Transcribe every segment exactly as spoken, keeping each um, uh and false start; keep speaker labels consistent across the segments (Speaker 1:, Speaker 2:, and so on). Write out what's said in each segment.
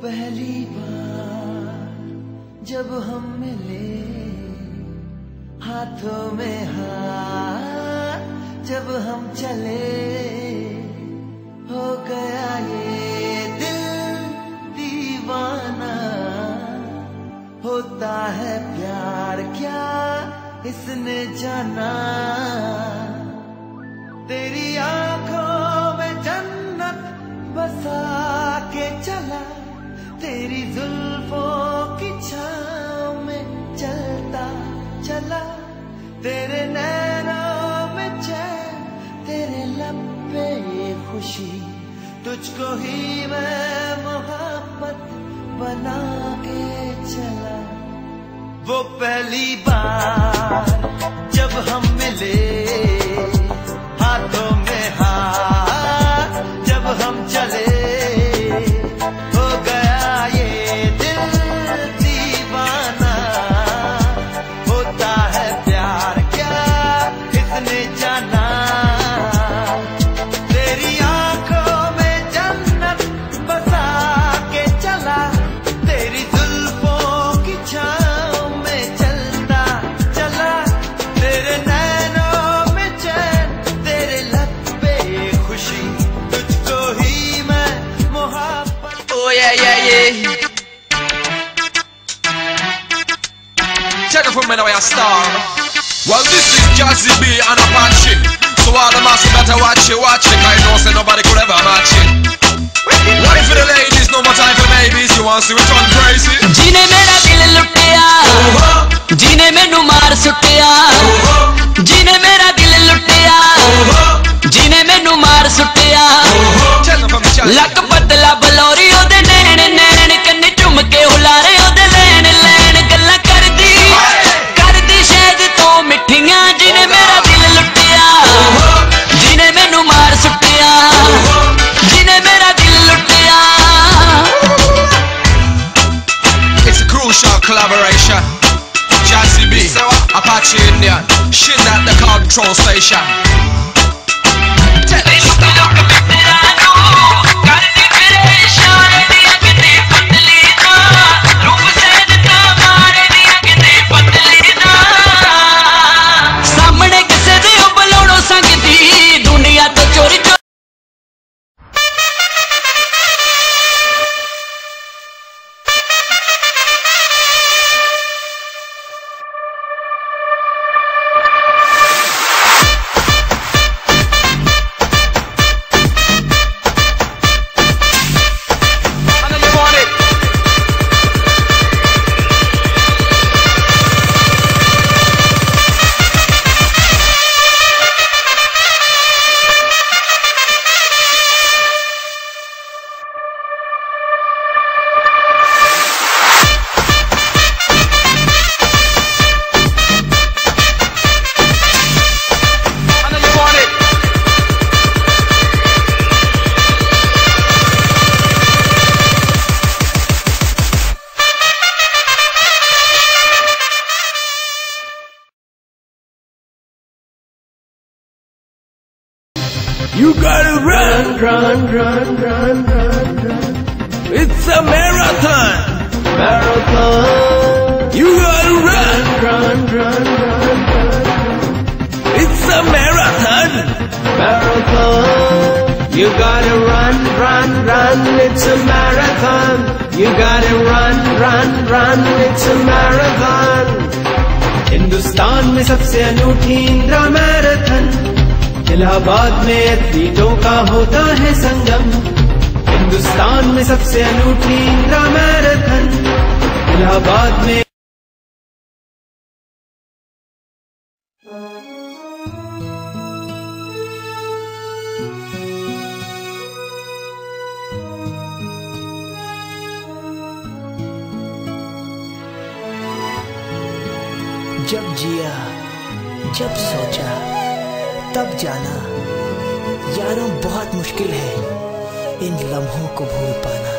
Speaker 1: पहली बार जब हम मिले, हाथों में हाथ जब हम चले, हो गया ये दिल दीवाना। होता है प्यार क्या इसने जाना, तेरी आंखों में जन्नत बसा के चला, तेरी जुल्फों की छाँव में चलता चला, तेरे नैनों में चैन, तेरे लब पे खुशी, तुझको ही मैं मोहब्बत बना के चला। वो पहली बार जब हम मिले, हाथों में हाथ जब हम चले, हो गया ये दिल दीवाना। होता है प्यार क्या इसने जाना, तेरी आंखों में जन्नत बसा के चला, तेरी जुल्फों की छाँव में चलता चला, तेरे नैनों में चैन, तेरे लब पे खुशी, तुझको ही मैं मोहब्बत।
Speaker 2: Oh yeah, yeah, yeah. Check it from me now, you're a star. Well, this is Jazzy B and Apache. So all the masses better watch it, watch it, cause you know say nobody could ever match it. One for the ladies, no more time for babies. You want to see which one crazy?
Speaker 3: जीने मेरा दिल लुटिया, जीने मैनू मार सुटिया, जीने मेरा दिल लुटिया, जीने मैनू मार सुटिया।
Speaker 2: Tell them from the chat.
Speaker 3: लक पतला बलौरी ओदे नैन नैन, कन्ने चुम के हुलारे ओदे लैन लैन, गल्ला करदी करदी शहद तो मिठियां, जीने मेरा दिल लुटिया, जीने मैनू मार सुटिया, जीने मेरा दिल लुटिया।
Speaker 2: It's a crucial collaboration. Jazzy B, Apache Indian, shit at the control station. Tell them stop. सामने किसे दे बलोड़ो संगती, दुनिया तो चोरी चोरी।
Speaker 4: You gotta run, run, run, run, run, run. It's a marathon. Marathon. You gotta run, run, run, run, run. It's a marathon. Marathon. You gotta run, run, run. It's a marathon. You gotta run, run, run. It's a marathon. Hindustan में सबसे अनूठी Indira marathon, Allahabad में एथलीटों का होता है संगम। हिंदुस्तान में सबसे अनूठी इंदिरा मैराथन, इलाहाबाद में।
Speaker 1: जब जिया जब सोचा तब जाना, यारों बहुत मुश्किल है इन लम्हों को भूल पाना।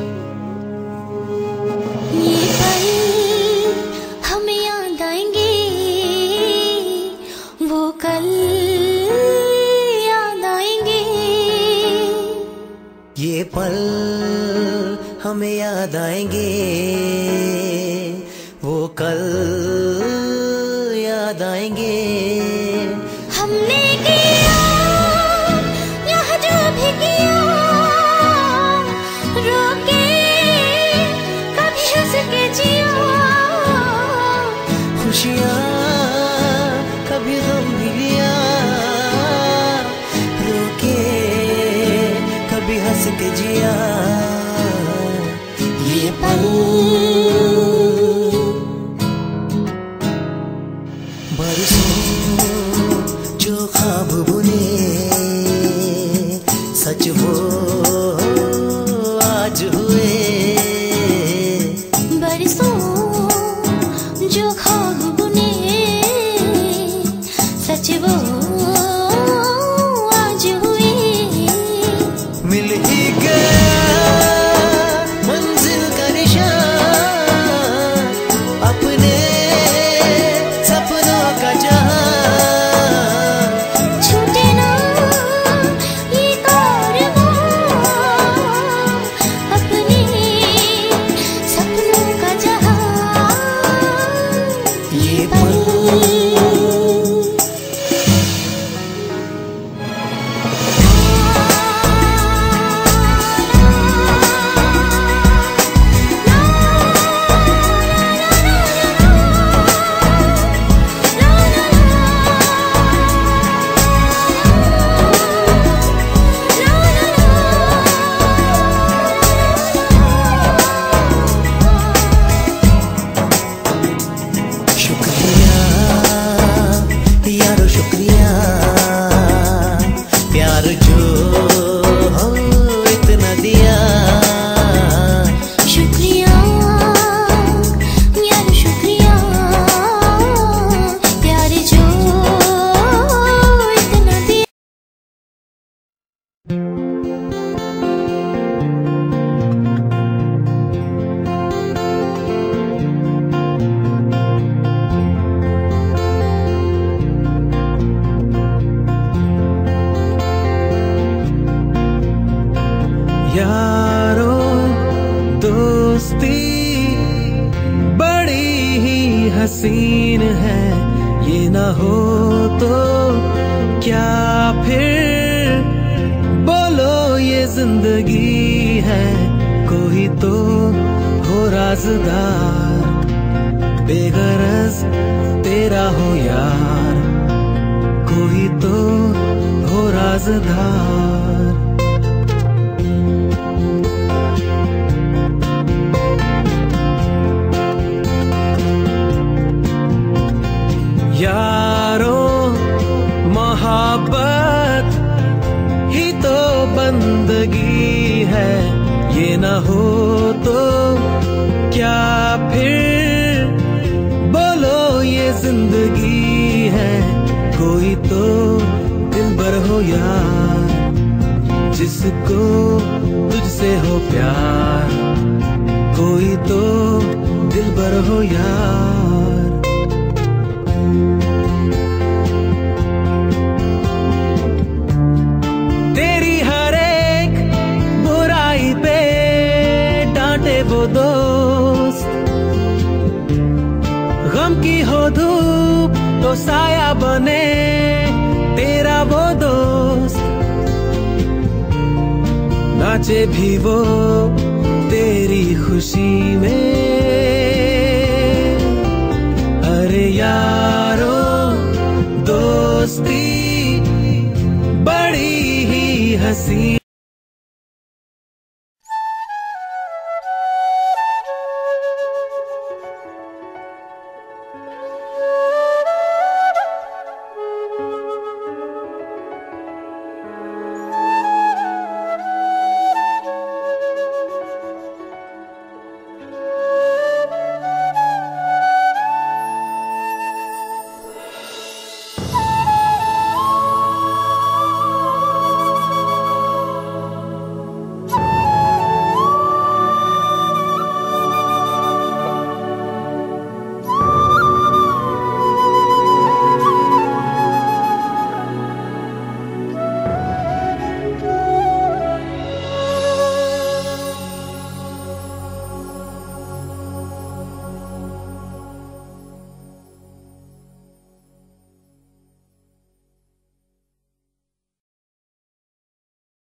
Speaker 5: ये पल हमें याद आएंगे, वो कल याद आएंगे।
Speaker 1: ये पल हमें याद आएंगे, वो कल याद आएंगे।
Speaker 5: हमने किया यह जो भी किया, रोके कभी हंस के जिया।
Speaker 1: खुशियाँ कभी गम भी लिया, रोके कभी हंस के जिया। ये पल बरसों जो ख्वाब बुने, सच वो आज हुए।
Speaker 5: बरसों जो ख्वाब बुने, सच वो आज हुए।
Speaker 1: मिल ही गया मंजिल का निशान, अपने सपनों का जहां।
Speaker 5: छूटे ना ये कारवां, अपने सपनों का जहां।
Speaker 1: ये पल शुक्रिया यारो शुक्रिया, प्यार जो हो इतना दिया।
Speaker 5: शुक्रिया यार शुक्रिया, प्यार जो इतना दिया।
Speaker 4: यारो दोस्ती बड़ी ही हसीन है, ये ना हो तो क्या फिर बोलो ये जिंदगी है। कोई तो हो राज़दार, बेगरज तेरा हो यार। कोई तो हो राज़दार। यारो मोहब्बत ही तो बंदगी है, ये न हो तो क्या फिर बोलो ये जिंदगी है। कोई तो दिलबर हो यार, जिसको तुझसे हो प्यार। कोई तो दिलबर हो यार। तेरी हर एक बुराई पे डांटे वो दोस्त, गम की हो धूप तो साया बने तेरा वो दोस्त। नाचे भी वो तेरी खुशी में। अरे यारो दोस्ती बड़ी ही हसी